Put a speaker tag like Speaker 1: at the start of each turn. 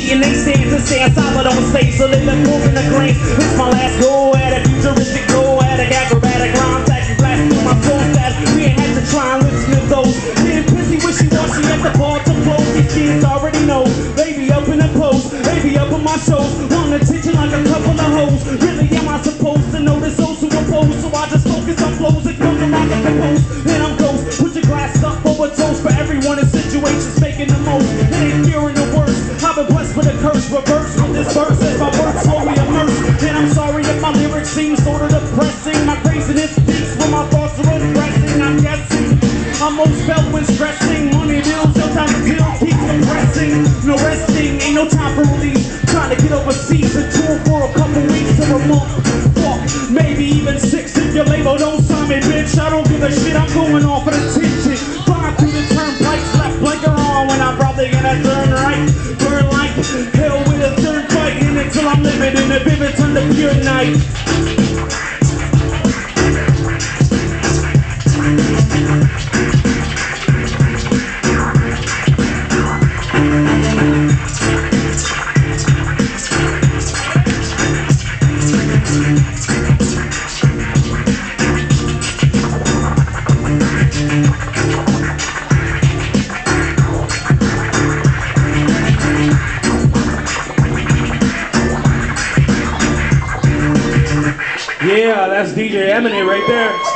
Speaker 1: and they stand to stand solid on stage, so they look moving the grains. It's my last go at it, futuristic go at it, acrobatic rhyme, taxi blast through my soul stats. We ain't had to try and listen to those. Getting pissy, wishy-washy at the bar to close. These kids already know, baby up in the post, baby up on my shows. Want attention like a couple of hoes. Really am I supposed to notice those who oppose? So I just focus on flows, ignore them like a compose. Then I'm ghost, put your glass up over toast for everyone in situations making the most. It ain't fearing the worst, I've been blessed with a curse. Reverse with this verse as my work slowly immerse. And I'm sorry if my lyrics seem sort of depressing. My craziness speaks when my thoughts are expressing. I'm guessing I'm most felt when stressing. Money bills, no time to deal, keep compressing. No resting, ain't no time for release. Trying to get overseas and tour for a couple weeks or a month. Fuck, maybe even 6 if your label don't sign me, bitch. I don't give a shit, I'm going off for the attention. Flying through the turnpikes, left blinker on when I'm probably gonna turn right. Burn like hell with a turnpike in it till I'm living in a vivid turn to pure night. Yeah, that's DJ Eminent right there.